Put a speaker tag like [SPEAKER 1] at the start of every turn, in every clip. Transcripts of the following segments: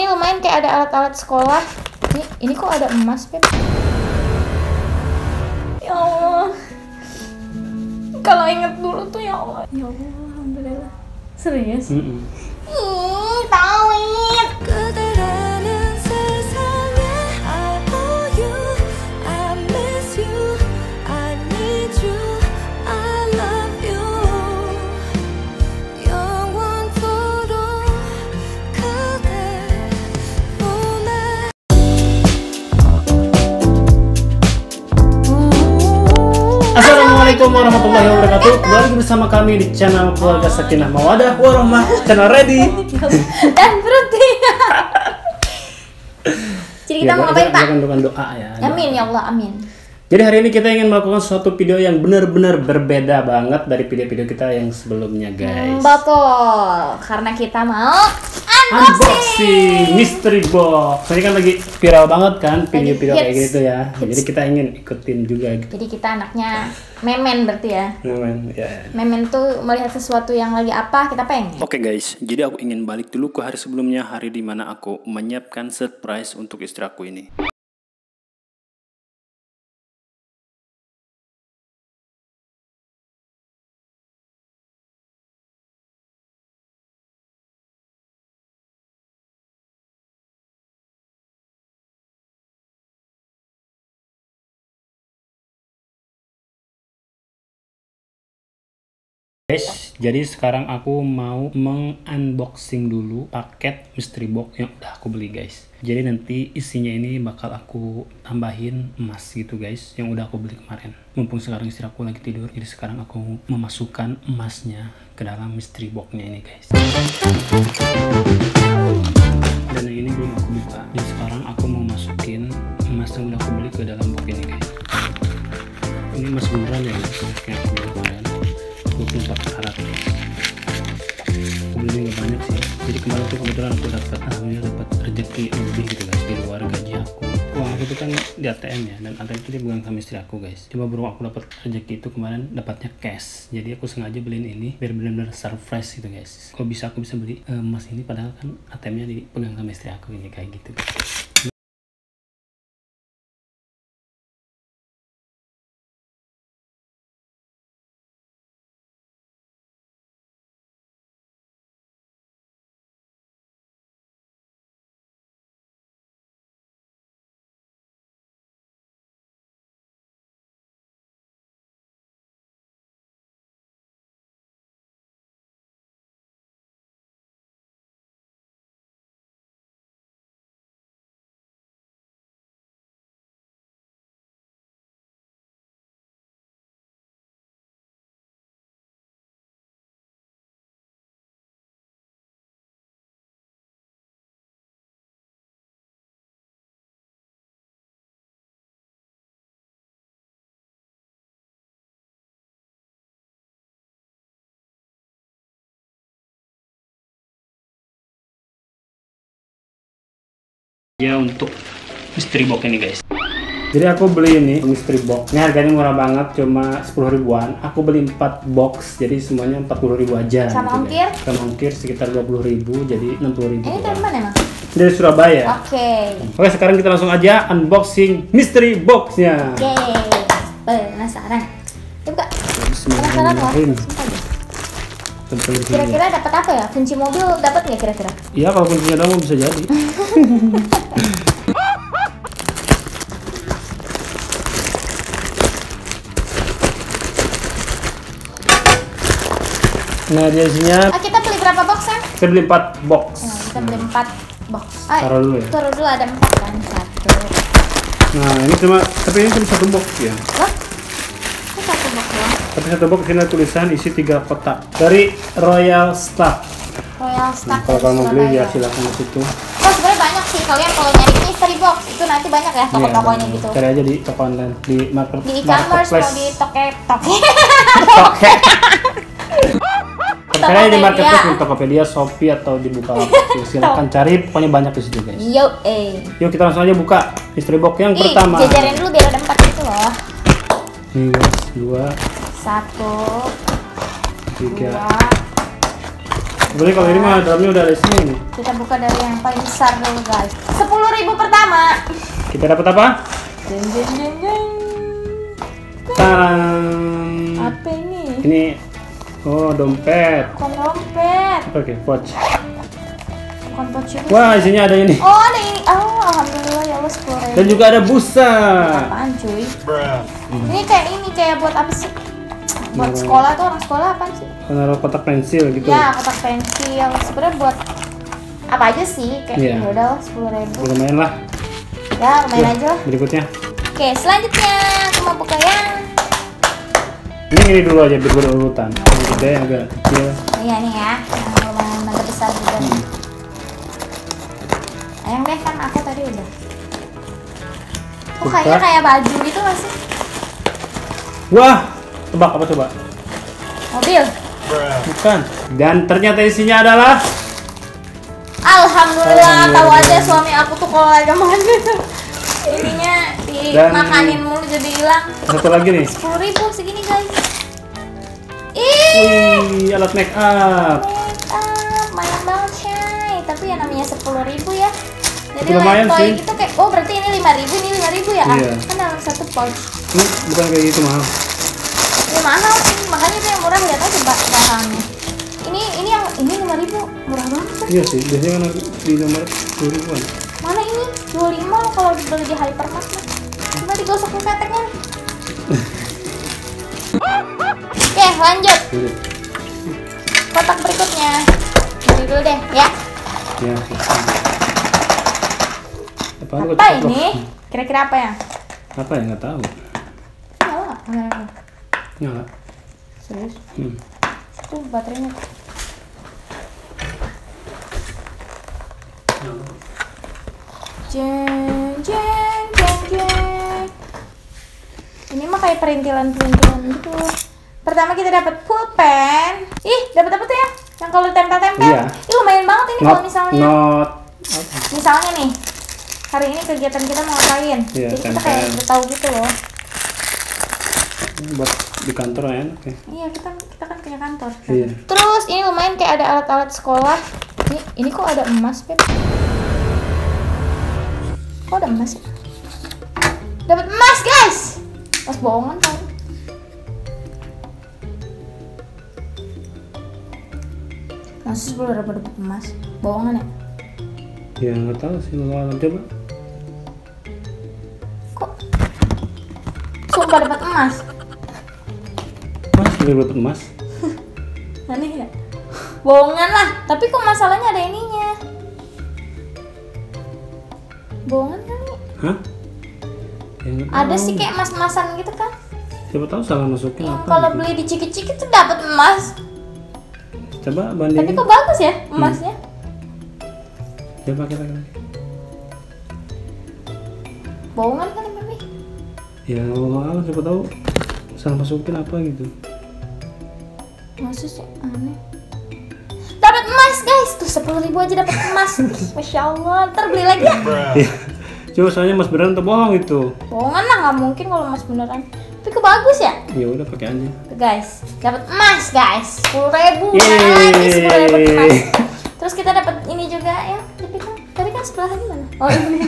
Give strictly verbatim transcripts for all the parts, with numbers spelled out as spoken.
[SPEAKER 1] ini lumayan kayak ada alat-alat sekolah. Ini, ini kok ada emas, Beb? Ya Allah. Kalau inget dulu tuh ya Allah. Ya Allah, alhamdulillah. Serius?
[SPEAKER 2] Mm -mm.
[SPEAKER 1] Ih, tawit.
[SPEAKER 2] Assalamualaikum warahmatullahi wabarakatuh. Kembali lagi bersama kami di channel Keluarga Sakinah Mawadah Warahmah, channel ready
[SPEAKER 1] dan berhenti. Jadi kita
[SPEAKER 2] ya,
[SPEAKER 1] mau ngapain, Pak?
[SPEAKER 2] Dengan doa ya.
[SPEAKER 1] Amin ya Allah, amin.
[SPEAKER 2] Jadi hari ini kita ingin melakukan suatu video yang benar-benar berbeda banget dari video-video kita yang sebelumnya, guys.
[SPEAKER 1] Hmm, betul, karena kita mau
[SPEAKER 2] unboxing,
[SPEAKER 1] unboxing
[SPEAKER 2] mystery box. Ini kan lagi viral banget kan video-video kayak
[SPEAKER 1] hits.
[SPEAKER 2] gitu ya.
[SPEAKER 1] Hits.
[SPEAKER 2] Jadi kita ingin ikutin juga.
[SPEAKER 1] Jadi kita anaknya memen berarti ya.
[SPEAKER 2] Memen, ya.
[SPEAKER 1] Memen tuh melihat sesuatu yang lagi apa kita pengen.
[SPEAKER 2] Oke okay guys, jadi aku ingin balik dulu ke hari sebelumnya, hari dimana aku menyiapkan surprise untuk istri aku ini. Guys, jadi sekarang aku mau mengunboxing dulu paket mystery box yang udah aku beli, guys. Jadi nanti isinya ini bakal aku tambahin emas gitu, guys, yang udah aku beli kemarin. Mumpung sekarang istri aku lagi tidur, jadi sekarang aku memasukkan emasnya ke dalam mystery boxnya ini, guys. Dan yang ini belum aku buka. Jadi sekarang aku mau masukin emas yang udah aku beli ke dalam box ini, guys. Ini emas beneran ya, guys, kayak aku beli kemarin. dua puluh empat karat. Aku beli nggak banyak sih. Jadi kemarin tuh kebetulan aku dapat, alhamdulillah dapat rezeki lebih gitu, guys, di luar gaji aku. Uang aku tuh kan di A T M ya, dan A T M itu dipegang sama istri aku, guys. Cuma baru aku dapat rezeki itu kemarin dapatnya cash. Jadi aku sengaja beliin ini biar benar-benar surprise gitu, guys. Kok bisa aku bisa beli emas ini padahal kan A T M-nya dipegang sama istri aku ini kayak gitu, guys. Ya untuk mystery box ini, guys. Jadi aku beli ini mystery box. Ini harganya murah banget, cuma sepuluh ribuan. Aku beli empat box, jadi semuanya empat puluh ribu aja.
[SPEAKER 1] Sama
[SPEAKER 2] gitu,
[SPEAKER 1] ongkir?
[SPEAKER 2] Guys. Sama ongkir sekitar dua puluh ribu, jadi enam puluh ribu.
[SPEAKER 1] Ini dari mana emang?
[SPEAKER 2] Dari Surabaya.
[SPEAKER 1] Oke. Okay.
[SPEAKER 2] Oke, sekarang kita langsung aja unboxing mystery boxnya.
[SPEAKER 1] Yeay, penasaran. Ya buka. Penasaran loh. Kira-kira dapat apa ya? Kunci mobil dapat nggak kira-kira?
[SPEAKER 2] Iya, kalau kuncinya doang bisa jadi. Nah, dia isinya.
[SPEAKER 1] Ah, kita beli berapa box ya?
[SPEAKER 2] Kita beli empat box.
[SPEAKER 1] Nah, kita beli empat box. Ah,
[SPEAKER 2] taruh dulu ya.
[SPEAKER 1] Taruh dulu ada empat kan, satu.
[SPEAKER 2] Nah, ini cuma, tapi ini cuma satu box ya.
[SPEAKER 1] Wah, ini satu box doang.
[SPEAKER 2] Tapi satu box ini ada tulisan isi tiga kotak dari Royal Staff.
[SPEAKER 1] Royal
[SPEAKER 2] Nah,
[SPEAKER 1] Staff.
[SPEAKER 2] kalau kamu mau beli ya
[SPEAKER 1] Surabaya.
[SPEAKER 2] silakan di situ.
[SPEAKER 1] Oh, sebenarnya banyak sih. Kalian kalau nyari mystery box itu nanti banyak ya toko-tokonya
[SPEAKER 2] Iya,
[SPEAKER 1] gitu.
[SPEAKER 2] cari aja di toko online, di market,
[SPEAKER 1] Di e-commerce atau di toket toket.
[SPEAKER 2] Toket. Cari aja di marketplace,
[SPEAKER 1] Tokopedia.
[SPEAKER 2] di Tokopedia, Shopee atau di Bukalapak. Silakan cari, pokoknya banyak di situ, guys.
[SPEAKER 1] Yo, eh.
[SPEAKER 2] Yuk kita langsung aja buka mystery box yang
[SPEAKER 1] Ih,
[SPEAKER 2] pertama.
[SPEAKER 1] jajarin dulu biar ada empat gitu loh.
[SPEAKER 2] Nih guys, dua,
[SPEAKER 1] Satu,
[SPEAKER 2] tiga.
[SPEAKER 1] dua,
[SPEAKER 2] Sebenarnya kalau ini mah dalamnya udah ada isinya nih.
[SPEAKER 1] Kita buka dari yang paling besar dulu guys. Sepuluh ribu pertama.
[SPEAKER 2] Kita dapat apa?
[SPEAKER 1] Jeng jeng jeng jeng.
[SPEAKER 2] Tarang.
[SPEAKER 1] Apa ini?
[SPEAKER 2] Ini oh dompet.
[SPEAKER 1] Bukan dompet.
[SPEAKER 2] Apa ke? Pouch.
[SPEAKER 1] Bukan pouch juga.
[SPEAKER 2] Wah isinya ada ini.
[SPEAKER 1] Oh ada ini. Oh alhamdulillah ya Allah sepuluh ribu.
[SPEAKER 2] Dan juga ada busa.
[SPEAKER 1] Apaan cuy? Ini kayak ini kayak buat apa sih? Buat sekolah tuh orang sekolah apa sih?
[SPEAKER 2] Naruh kotak pensil gitu.
[SPEAKER 1] Ya kotak pensil. Sebenarnya buat apa aja sih? Kayak
[SPEAKER 2] Iya.
[SPEAKER 1] ya udah sepuluh ribu.
[SPEAKER 2] Lumayan lah.
[SPEAKER 1] Ya lumayan
[SPEAKER 2] Ya,
[SPEAKER 1] aja lah.
[SPEAKER 2] berikutnya.
[SPEAKER 1] Oke selanjutnya aku mau buka yang
[SPEAKER 2] Ini ini dulu aja biar berurutan. Yang gede yang agak kecil.
[SPEAKER 1] iya nih ya, yang lumayan agak besar juga nih. Ayang deh kan aku tadi udah. Kok
[SPEAKER 2] Buka.
[SPEAKER 1] kayaknya kayak baju gitu gak sih?
[SPEAKER 2] Wah, tebak apa coba?
[SPEAKER 1] Mobil.
[SPEAKER 2] Bukan. Dan ternyata isinya adalah
[SPEAKER 1] Alhamdulillah, tahu
[SPEAKER 2] Alhamdulillah.
[SPEAKER 1] aja suami aku tuh kalau lagi makan gitu. Ininya
[SPEAKER 2] Dan-
[SPEAKER 1] dimakanin mulu jadi hilang.
[SPEAKER 2] satu lagi nih.
[SPEAKER 1] sepuluh ribu segini guys. Ih,
[SPEAKER 2] Wih, alat make up.
[SPEAKER 1] make up, banyak banget Shay. Tapi ya namanya sepuluh ribu ya. Jadi
[SPEAKER 2] Lumayan
[SPEAKER 1] lentoy
[SPEAKER 2] sih.
[SPEAKER 1] gitu kayak, oh berarti ini lima ribu, ini lima ribu ya?
[SPEAKER 2] Iya.
[SPEAKER 1] Kan dalam satu pouch.
[SPEAKER 2] Ini bukan kayak gitu mahal.
[SPEAKER 1] Ya mahal sih, makanya itu yang murah lihat aja ba- bahannya. Ini ini yang ini lima ribu, murah banget kan?
[SPEAKER 2] Iya sih, biasanya kan di nomor dua ribuan.
[SPEAKER 1] Mana ini? dua puluh lima loh kalau beli di Hypermart mah. Cuma digosok ke keteknya. Oke, lanjut.
[SPEAKER 2] Udah.
[SPEAKER 1] Kotak berikutnya. Ini dulu deh, ya.
[SPEAKER 2] Ya. Apaan kok
[SPEAKER 1] Apa
[SPEAKER 2] ceplok?
[SPEAKER 1] ini? Kira-kira apa ya?
[SPEAKER 2] Apa ya nggak tahu.
[SPEAKER 1] Nyala nggak? Nyala.
[SPEAKER 2] Nyala.
[SPEAKER 1] Serius?
[SPEAKER 2] Hmm.
[SPEAKER 1] Tuh baterainya. Jeng jeng jeng jeng. Ini mah kayak perintilan-perintilan gitu. Pertama kita dapat pulpen. Ih, dapat apa tuh ya? Yang kalau tempel-tempel.
[SPEAKER 2] Iya.
[SPEAKER 1] Ih, lumayan banget ini
[SPEAKER 2] Not,
[SPEAKER 1] kalau misalnya.
[SPEAKER 2] not. Apa?
[SPEAKER 1] Misalnya nih. Hari ini kegiatan kita mau ngapain?
[SPEAKER 2] Iya,
[SPEAKER 1] Jadi kita
[SPEAKER 2] tempel.
[SPEAKER 1] kayak udah tahu gitu loh.
[SPEAKER 2] Buat di kantor ya, oke.
[SPEAKER 1] Iya, kita kita kan punya kantor.
[SPEAKER 2] Iya.
[SPEAKER 1] Terus ini lumayan kayak ada alat-alat sekolah. Ini ini kok ada emas, Pep? Kok ada emas ya? Dapat emas, guys. Emas bohongan kan? Masa sebelum dapat dapat emas? Bohongan ya?
[SPEAKER 2] Ya nggak tahu sih kalau alam coba.
[SPEAKER 1] Kok sumpah dapat emas?
[SPEAKER 2] Mas, udah dapat emas.
[SPEAKER 1] Aneh ya? Bohongan lah. Tapi kok masalahnya ada ininya? Bohongan kali?
[SPEAKER 2] Hah? Ya, nggak
[SPEAKER 1] Ada
[SPEAKER 2] tahu.
[SPEAKER 1] sih kayak emas-emasan gitu kan?
[SPEAKER 2] Siapa tahu salah masukin
[SPEAKER 1] Yang
[SPEAKER 2] apa?
[SPEAKER 1] kalau
[SPEAKER 2] gitu.
[SPEAKER 1] beli di ciki-ciki tuh dapat emas.
[SPEAKER 2] Coba
[SPEAKER 1] Tapi
[SPEAKER 2] bandingin.
[SPEAKER 1] kok bagus ya emasnya?
[SPEAKER 2] Coba kita lagi.
[SPEAKER 1] Bohongan kan Mami?
[SPEAKER 2] Ya Allah, siapa tahu salah masukin apa gitu.
[SPEAKER 1] Masa sih aneh. Dapat emas guys, tuh sepuluh ribu aja dapat emas. Ih, Masya Allah, ntar beli lagi ya.
[SPEAKER 2] Iya. Coba soalnya mas beneran atau bohong itu?
[SPEAKER 1] Bohongan lah, nggak mungkin kalau emas beneran. Tapi kok bagus ya?
[SPEAKER 2] Ya udah pakai aja.
[SPEAKER 1] Tuh guys, dapat emas guys, sepuluh ribu.
[SPEAKER 2] Yeay.
[SPEAKER 1] Lagi sepuluh ribu emas. Terus kita dapat ini juga ya, tapi kan, tapi kan sebelah lagi mana? Oh ini.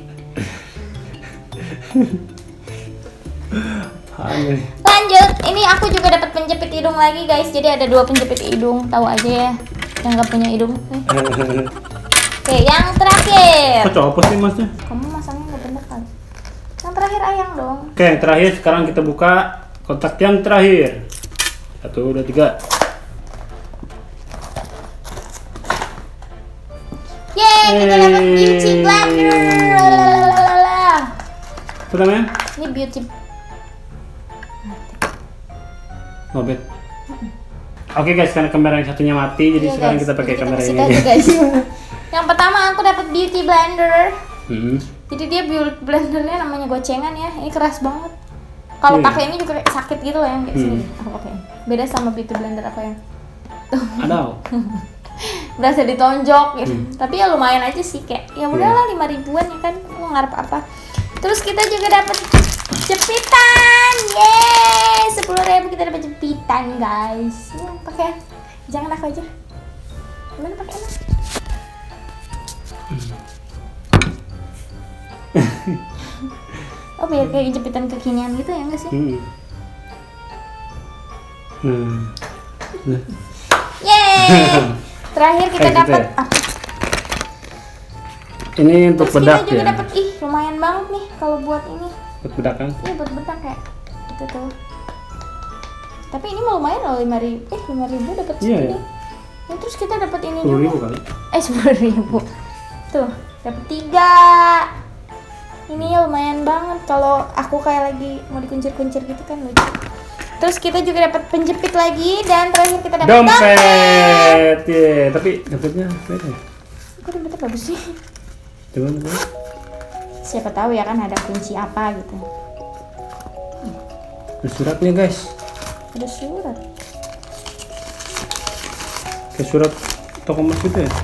[SPEAKER 2] Aneh.
[SPEAKER 1] Lanjut, ini aku juga dapat penjepit hidung lagi guys. Jadi ada dua penjepit hidung, tahu aja ya. Yang nggak punya hidung. Eh. Oke, yang terakhir.
[SPEAKER 2] Kok copot sih masnya?
[SPEAKER 1] Kamu masangnya nggak bener kali. Yang terakhir ayang dong.
[SPEAKER 2] Oke, yang terakhir sekarang kita buka kotak yang terakhir. Satu, dua, tiga.
[SPEAKER 1] Yeay, kita dapat beauty blender. Lalalala.
[SPEAKER 2] Apa namanya?
[SPEAKER 1] Ini beauty.
[SPEAKER 2] Mobet. Oke guys, karena kamera yang satunya mati, jadi
[SPEAKER 1] Iya,
[SPEAKER 2] sekarang
[SPEAKER 1] guys.
[SPEAKER 2] kita pakai
[SPEAKER 1] Jadi
[SPEAKER 2] kamera
[SPEAKER 1] kasih
[SPEAKER 2] ini
[SPEAKER 1] tahu,
[SPEAKER 2] aja.
[SPEAKER 1] guys. Yang pertama aku dapat beauty blender.
[SPEAKER 2] Hmm.
[SPEAKER 1] Jadi dia beauty blendernya namanya gocengan ya. Ini keras banget. Kalau
[SPEAKER 2] Iya.
[SPEAKER 1] pakai ini juga kayak sakit gitu loh yang kayak sini.
[SPEAKER 2] Hmm.
[SPEAKER 1] Aku pakai. Beda sama beauty blender aku yang
[SPEAKER 2] Ada.
[SPEAKER 1] berasa ditonjok gitu.
[SPEAKER 2] Hmm.
[SPEAKER 1] Tapi ya lumayan aja sih kayak ya udahlah lima ribuan ya kan. Mau ngarep apa. Terus kita juga dapat jepitan. Yeay, sepuluh ribu kita dapat jepitan, guys. Ya, pakai. Jangan aku aja. Gimana pakai enak? Oh biar kayak jepitan kekinian gitu ya nggak sih?
[SPEAKER 2] Hmm. Nah, nah.
[SPEAKER 1] Yeay! Terakhir kita
[SPEAKER 2] Eh, gitu
[SPEAKER 1] dapat
[SPEAKER 2] ya?
[SPEAKER 1] apa?
[SPEAKER 2] Ini untuk
[SPEAKER 1] Terus
[SPEAKER 2] bedak
[SPEAKER 1] kita juga
[SPEAKER 2] ya.
[SPEAKER 1] dapat ih lumayan banget nih kalau buat ini.
[SPEAKER 2] Untuk bedak kan?
[SPEAKER 1] Ini buat bedak kayak gitu tuh. Tapi ini mah lumayan loh lima ribu. Eh lima ribu dapat
[SPEAKER 2] Iya,
[SPEAKER 1] segini.
[SPEAKER 2] ya.
[SPEAKER 1] Ya, terus kita dapat ini
[SPEAKER 2] Sepuluh ribu
[SPEAKER 1] juga.
[SPEAKER 2] kali.
[SPEAKER 1] Eh sepuluh ribu. Tuh dapat tiga. Ini lumayan banget kalau aku kayak lagi mau dikuncir-kuncir gitu kan lucu. Terus kita juga dapat penjepit lagi dan terakhir kita dapat
[SPEAKER 2] Dompet. Iya, tapi dompetnya beda ya.
[SPEAKER 1] Kok dompetnya bagus sih?
[SPEAKER 2] Coba coba.
[SPEAKER 1] Siapa tahu ya kan ada kunci apa gitu.
[SPEAKER 2] Ada suratnya guys.
[SPEAKER 1] Ada surat.
[SPEAKER 2] Kayak surat toko emas gitu ya.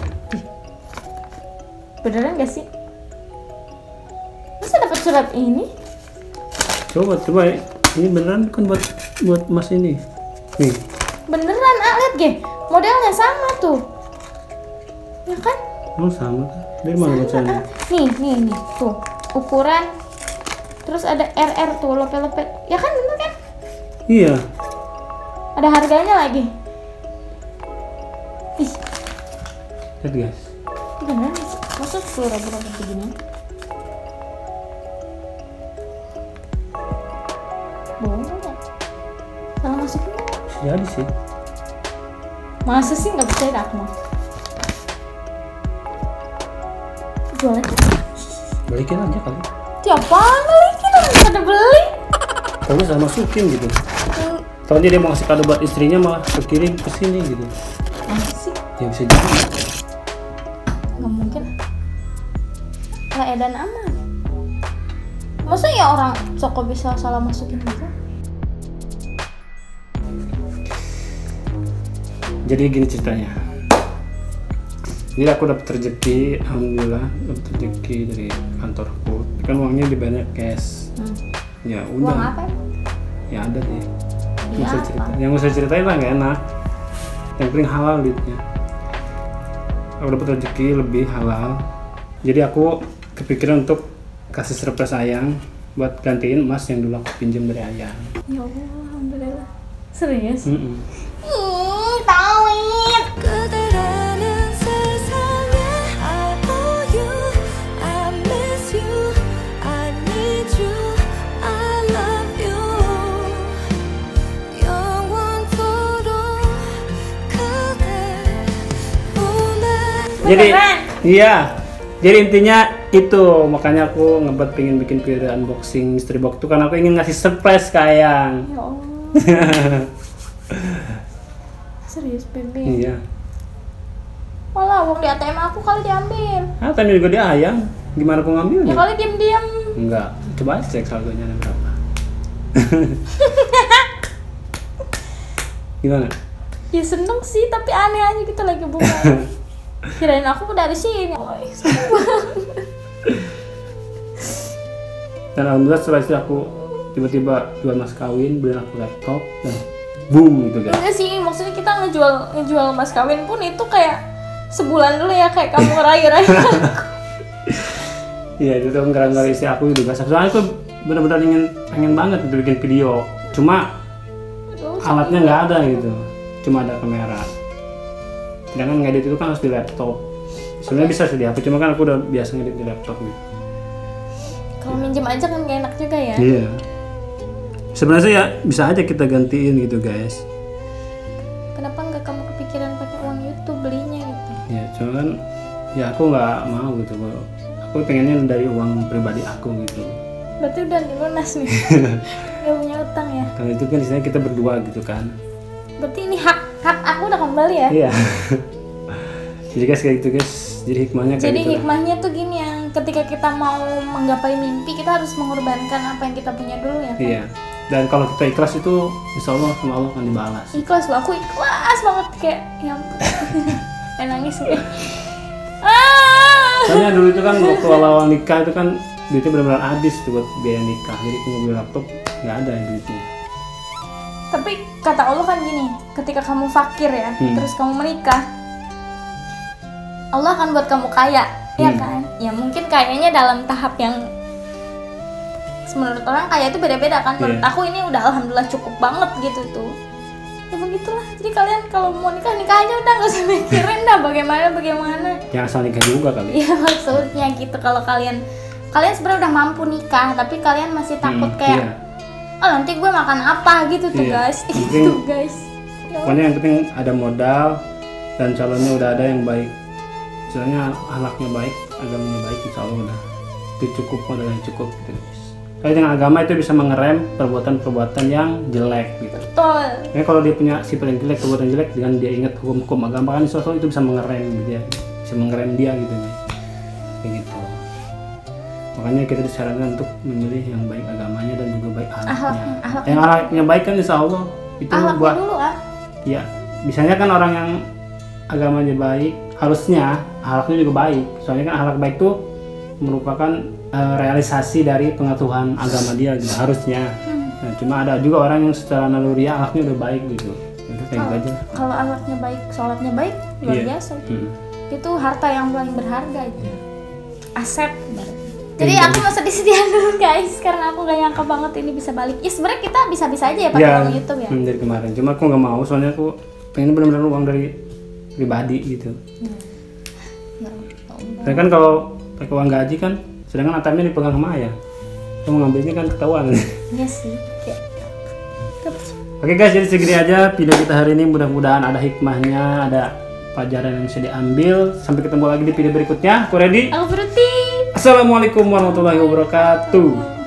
[SPEAKER 1] Beneran gak sih? Masa dapat surat ini?
[SPEAKER 2] Coba coba ya. Ini beneran kan buat buat emas ini. Nih.
[SPEAKER 1] Beneran, ah lihat ge. Modelnya sama tuh. Ya kan?
[SPEAKER 2] Oh sama kan? Dari mana
[SPEAKER 1] Sama.
[SPEAKER 2] bacanya?
[SPEAKER 1] Ah. Nih, nih, nih. Tuh, ukuran. Terus ada R R tuh, lope-lope. Ya kan bener kan?
[SPEAKER 2] Iya.
[SPEAKER 1] Ada harganya lagi. Ih,
[SPEAKER 2] Lihat guys.
[SPEAKER 1] beneran sih. Masa sepuluh ribu dapat begini? Bohong nggak? Salah masukin nggak?
[SPEAKER 2] Bisa jadi sih.
[SPEAKER 1] Masa sih nggak percaya aku mah. Jualan
[SPEAKER 2] Balikin aja kali.
[SPEAKER 1] siapa balikin orang pada beli?
[SPEAKER 2] Kalau bisa masukin gitu.
[SPEAKER 1] Hmm,
[SPEAKER 2] Tahunya dia mau kasih kado buat istrinya malah kekirim ke sini gitu.
[SPEAKER 1] Masa sih?
[SPEAKER 2] Ya bisa jadi.
[SPEAKER 1] Nggak mungkin. Lah edan aman. Masa ya orang Soko bisa salah masukin gitu?
[SPEAKER 2] Jadi gini ceritanya. Jadi aku dapat rezeki, alhamdulillah dapat rezeki dari kantorku. Kan uangnya di banyak cash.
[SPEAKER 1] Hmm.
[SPEAKER 2] Ya
[SPEAKER 1] Uang
[SPEAKER 2] udah.
[SPEAKER 1] apa ya?
[SPEAKER 2] Ya ada deh.
[SPEAKER 1] Iya,
[SPEAKER 2] Nggak usah
[SPEAKER 1] apa?
[SPEAKER 2] cerita. Yang usah ceritain lah nggak enak. Yang penting halal duitnya. Aku dapat rezeki lebih halal. Jadi aku kepikiran untuk kasih surprise ayang buat gantiin emas yang dulu aku pinjam dari ayang.
[SPEAKER 1] Ya Allah, alhamdulillah. Serius?
[SPEAKER 2] Mm-mm.
[SPEAKER 1] Ih, tawit.
[SPEAKER 3] 그대라는 세상에 I owe you, I miss you, I need you, I love you. 영원토록 그대 보내.
[SPEAKER 2] Jadi
[SPEAKER 1] Beneran?
[SPEAKER 2] iya. Jadi intinya itu makanya aku ngebuat pengen bikin video unboxing mystery box tuh karena aku ingin ngasih surprise ke ayang.
[SPEAKER 1] Ya Allah. Serius, Bebe?
[SPEAKER 2] Iya.
[SPEAKER 1] Malah uang di A T M aku kali diambil.
[SPEAKER 2] Ah, tadi juga dia ayang. Gimana aku
[SPEAKER 1] Ya
[SPEAKER 2] ngambilnya?
[SPEAKER 1] kali diam-diam.
[SPEAKER 2] Enggak. Coba aja cek saldonya ada berapa. Gimana?
[SPEAKER 1] Ya seneng sih, tapi aneh aja gitu lagi buka. Kirain aku dari sini. Oh, seneng banget.
[SPEAKER 2] Dan alhamdulillah setelah itu aku tiba-tiba jual mas kawin, beli aku laptop, dan boom gitu kan.
[SPEAKER 1] Enggak sih, maksudnya kita ngejual ngejual mas kawin pun itu kayak sebulan dulu ya, kayak kamu ngerayu-rayu aku.
[SPEAKER 2] Iya itu tuh ngerang-ngerang isi aku juga. Soalnya aku benar-benar ingin pengen banget gitu bikin video. Cuma
[SPEAKER 1] Aduh,
[SPEAKER 2] alatnya nggak ada gitu. Cuma ada kamera. Sedangkan ngedit itu kan harus di laptop. Sebenarnya bisa sih di H P, cuma kan aku udah biasa ngedit di laptop gitu.
[SPEAKER 1] kalau minjem aja kan gak enak juga ya.
[SPEAKER 2] Iya. Sebenarnya ya bisa aja kita gantiin gitu guys.
[SPEAKER 1] Kenapa nggak kamu kepikiran pakai uang YouTube belinya gitu?
[SPEAKER 2] Ya cuma kan ya aku nggak mau gitu. Aku pengennya dari uang pribadi aku gitu.
[SPEAKER 1] Berarti udah dilunas nih. Gak punya utang ya.
[SPEAKER 2] Karena itu kan istilahnya kita berdua gitu kan.
[SPEAKER 1] Berarti ini hak hak aku udah kembali ya.
[SPEAKER 2] Iya. Jadi guys kayak gitu guys. Jadi hikmahnya kayak
[SPEAKER 1] Jadi
[SPEAKER 2] gitu.
[SPEAKER 1] hikmahnya tuh gini, yang ketika kita mau menggapai mimpi kita harus mengorbankan apa yang kita punya dulu ya kan?
[SPEAKER 2] Iya. Dan kalau kita ikhlas itu insya Allah sama Allah akan dibalas.
[SPEAKER 1] Ikhlas loh, aku ikhlas banget kayak ya ampun. Kayak nangis gue. Ah.
[SPEAKER 2] Soalnya dulu itu kan waktu awal-awal nikah itu kan duitnya benar-benar habis tuh buat biaya nikah. Jadi aku mau beli laptop nggak ada duitnya.
[SPEAKER 1] Tapi kata Allah kan gini, ketika kamu fakir ya,
[SPEAKER 2] Hmm.
[SPEAKER 1] terus kamu menikah, Allah akan buat kamu kaya, ya
[SPEAKER 2] Hmm.
[SPEAKER 1] kan? Ya mungkin kayaknya dalam tahap yang menurut orang kaya itu beda-beda kan. Menurut
[SPEAKER 2] Iya.
[SPEAKER 1] aku ini udah alhamdulillah cukup banget gitu tuh. Ya begitulah. Jadi kalian kalau mau nikah nikah aja udah, nggak usah mikirin dah bagaimana bagaimana.
[SPEAKER 2] Jangan asal nikah juga kali.
[SPEAKER 1] Iya maksudnya gitu. Kalau kalian kalian sebenarnya udah mampu nikah tapi kalian masih takut
[SPEAKER 2] Hmm,
[SPEAKER 1] kayak
[SPEAKER 2] iya.
[SPEAKER 1] oh nanti gue makan apa gitu tuh
[SPEAKER 2] Iya.
[SPEAKER 1] guys.
[SPEAKER 2] Mungkin-
[SPEAKER 1] Itu guys. Ya
[SPEAKER 2] Pokoknya yang penting ada modal dan calonnya udah ada yang baik. Misalnya akhlaknya baik, agamanya baik, insya Allah udah itu cukup, modal yang cukup gitu guys. Kalau dengan agama itu bisa mengerem perbuatan-perbuatan yang jelek gitu.
[SPEAKER 1] betul.
[SPEAKER 2] Nah, kalau dia punya sifat yang jelek, perbuatan jelek, dengan dia ingat hukum-hukum agama kan insya Allah itu bisa mengerem dia, bisa mengerem dia gitu guys. Kayak gitu. Makanya kita disarankan untuk memilih yang baik agamanya dan juga baik akhlaknya.
[SPEAKER 1] Akhlaknya, akhlaknya.
[SPEAKER 2] Yang akhlaknya baik kan insya Allah itu
[SPEAKER 1] Akhlaknya
[SPEAKER 2] buat
[SPEAKER 1] dulu ah.
[SPEAKER 2] ya, misalnya kan orang yang agamanya baik harusnya akhlaknya juga baik. Soalnya kan akhlak baik tuh merupakan eh, realisasi dari pengetahuan agama dia gitu harusnya.
[SPEAKER 1] Hmm.
[SPEAKER 2] Nah, cuma ada juga orang yang secara naluriah akhlaknya udah baik gitu. Itu kayak gitu aja.
[SPEAKER 1] Kalau akhlaknya baik, sholatnya baik, luar
[SPEAKER 2] Iya.
[SPEAKER 1] biasa.
[SPEAKER 2] Hmm.
[SPEAKER 1] Itu harta yang paling berharga itu. Aset. Jadi
[SPEAKER 2] Iya.
[SPEAKER 1] aku mau sedih-sedih dulu guys, karena aku gak nyangka banget ini bisa balik. Ya sebenarnya kita bisa-bisa aja ya pakai
[SPEAKER 2] Ya,
[SPEAKER 1] uang YouTube ya.
[SPEAKER 2] hmm, dari kemarin. Cuma aku nggak mau soalnya aku pengen benar-benar uang dari pribadi gitu.
[SPEAKER 1] Ya, Allah.
[SPEAKER 2] Karena kan kalau pakai uang gaji kan, sedangkan A T M-nya dipegang sama ayah. Kamu ngambilnya kan ketahuan.
[SPEAKER 1] Iya sih. Ya. Terus.
[SPEAKER 2] Oke guys, jadi segini aja video kita hari ini. Mudah-mudahan ada hikmahnya, ada pelajaran yang bisa diambil. Sampai ketemu lagi di video berikutnya. Aku ready.
[SPEAKER 1] Aku berhenti.
[SPEAKER 2] Assalamualaikum warahmatullahi wabarakatuh.